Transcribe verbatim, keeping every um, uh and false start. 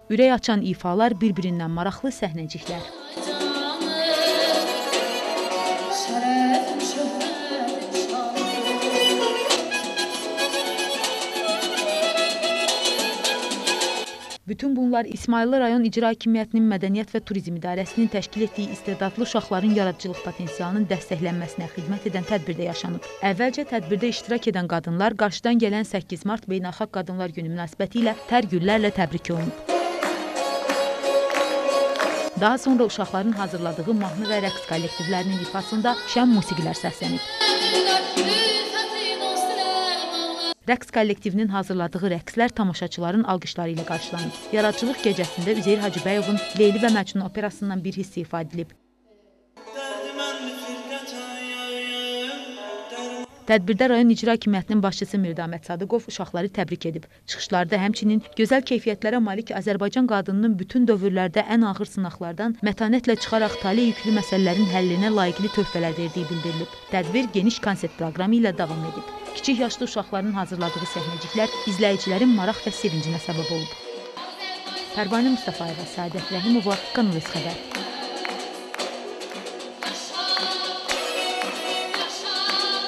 Ürək açan ifalar, bir-birindən maraqlı səhnəciklər. Bütün bunlar İsmayıllı rayon İcra Hakimiyyətinin Mədəniyyət və Turizm İdarəsinin təşkil etdiyi istedadlı uşaqların yaradıcılıq potensialının dəstəklənməsinə xidmət edən tədbirdə yaşanıb. Əvvəlcə tədbirdə iştirak edən qadınlar qarşıdan gələn səkkiz mart Beynəlxalq Qadınlar Günü münasibətilə tər güllərlə təbrik olunub. Daha sonra uşaqların hazırladığı mahnı və rəqs kollektivlərinin ifasında şən musiqilər səslənib. Rəqs kollektivinin hazırladığı rəqslər tamaşaçıların alqışları ilə qarşılanıb. Yaradıcılıq gecəsində Üzeyir Hacıbəyovun Leyli və Məcnun operasından bir hissi ifadə edilib. Tədbirdə rayon İcra Hakimiyyətinin başçısı Mirdamət Sadıqov uşaqları təbrik edib. Çıxışlarda həmçinin gözəl keyfiyyətlərə malik Azərbaycan qadınının bütün dövrlərdə ən ağır sınaqlardan mətanətlə çıxaraq tale yüklü məsələlərin həllinə layiqli töhfələr verdiyi bildirilib. Tədbir geniş konsert proqramı ilə davam edib. Kiçik yaşlı uşaqların hazırladığı səhnəciklər izləyicilərin maraq və sevincinə səbəb olub. Pərvanə Mustafayeva, Səadət Rəhimova, Kanal S xəbər.